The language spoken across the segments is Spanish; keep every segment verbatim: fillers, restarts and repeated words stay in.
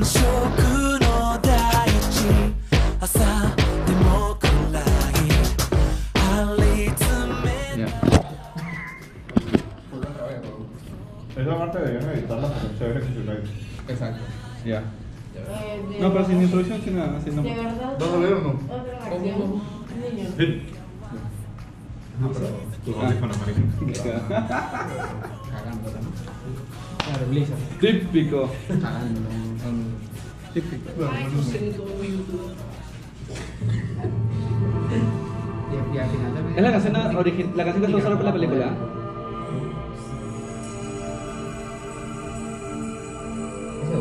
Esa parte deberían editarla porque es chévere que se la edite. Exacto. Ya. No, pero sin introducción, sin nada, así no. ¿De verdad? ¿Vas a ver o no? Otra reacción. Niño. Sí. No, pero tus audífonos, marica. Cagándola, ¿no? Claro, Blizzard. Típico. Cagándola. Típico. Ay, no sé de todo mi YouTube. Y, y al final también. ¿Es la canción original, la canción que se usaron para la película? Eso.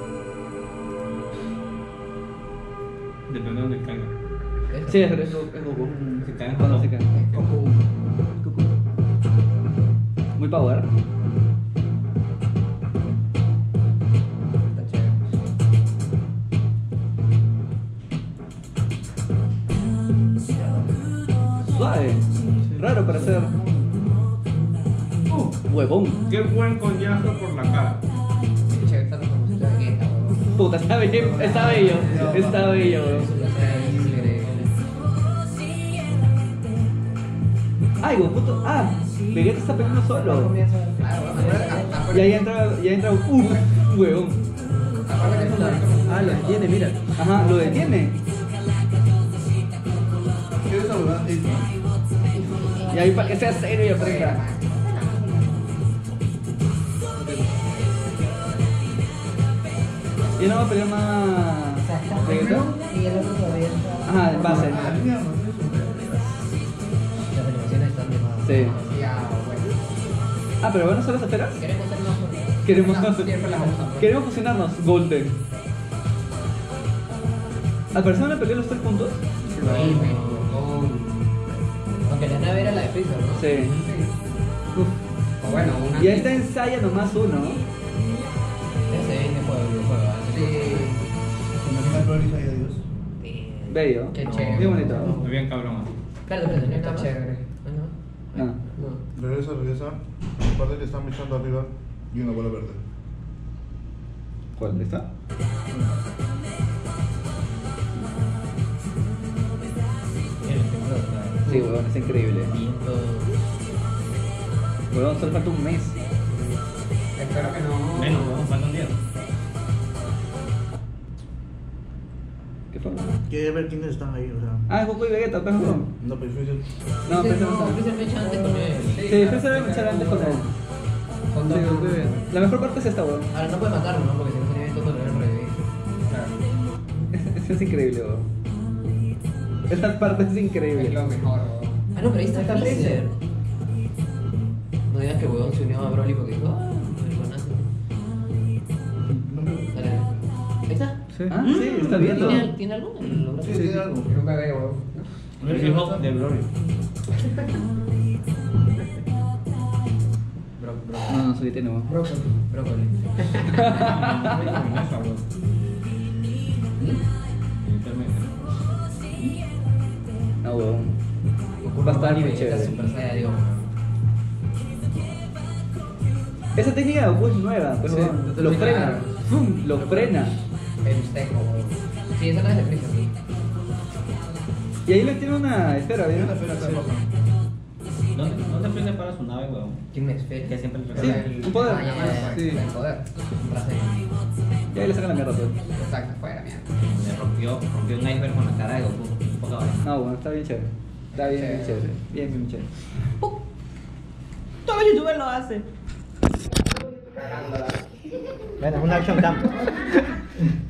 Depende de donde caiga. Sí, es, es, es Goku. Si caen Cuando no. se cae. Goku. Muy power. Está chévere. Suave. Raro para ser. Uh, Huevón. qué buen coñazo por la cara. Qué chévere está la promoción de Vegeta, weón. Puta, está bello. Está bello. Está bello, weón. Ay, Goku. to- Ah, Vegeta está peleando solo. Y ahí entra, ya entra Goku. Huevón. Ah, lo detiene, mira. Ajá, lo detiene. ¿Qué es esa verdad? Y ahí para que sea serio y aprenda. Y no va a pelear más. ¿Vegeta? Y el otro todavía está. Ajá, en base. Las animaciones están de más. Sí. Demasiado buenas. Ah, pero bueno, ¿solo esperas? Queremos ser más. Queremos, No, siempre las usamos. queremos fusionarnos. Golden. ¿Al parecer van a pelear los tres juntos? Increíble. Aunque la nave era la de Freezer, ¿no? Sí. Uf. O bueno, una. Y ahí está ensaya nomás uno. Ese es de juego, videojuego. Sí. Imagina Florida y adiós. Bien. Bello. Qué chévere. Bien bonito. Muy bien, cabrón. Claro, pero tenía está chévere. No. No. Regresa, regresa. Recuerda que están echando arriba y una bola verde. ¿Cuál está? Sí, weón, es increíble. Weón, solo falta un mes. Espero que no. Menos, weón, falta un día. ¿Qué fue? Quiere ver quiénes están ahí, o sea. Ah, es Goku y Vegeta, pero no. No, pero Freezer. No, Freezer pero no, no. Freezer me echa antes con él. Sí, Freezer debe echar antes con él. Con Sí, dos. Goku y Vegeta. La mejor parte es esta, weón. Ahora no puede matarlo, ¿no? Porque si no sería esto con el revés. Es, es increíble, weón. Esta parte es Es increíble. lo mejor, weón. Ah, no, pero ahí está Está Freezer. Freezer. No digas que weón se unió a Broly porque dijo, ah, el buenazo. Dale. Ahí está. Ah, sí, está viendo. ¿Tiene, ¿Tiene algo? en los brazos? Sí, tiene algo. Es un bebé, weón. El hijo de Broly. Bro, bro. No, no, soy tiene, weón. Brócoli. Brócoli. No, weón. Va a estar muy chévere. Super Saiyan, digo. Esa técnica de Goku es nueva, pues, Sí, weón. sí, Lo sí, frena. claro. ¡Fum! Lo frena. El Usteco, weón. Sí, esa no es de Freezer. Y ahí le tiene una esfera, ¿bien? ¿Dónde, ¿Dónde Freezer para su nave, weón? ¿Quién me espera? Que siempre le Sí, regala. un poder. Ah, ya, ya, ya. Sí. El poder. Un brazo. Y ahí le sacan la mierda todo. Exacto, fuera, mierda. Le rompió, rompió un iceberg con la cara de Goku. Poca vaina. No, bueno, está bien chévere. Está bien, bien chévere. Bien, bien chévere. Todos los youtubers lo hacen. Bueno, un action cam.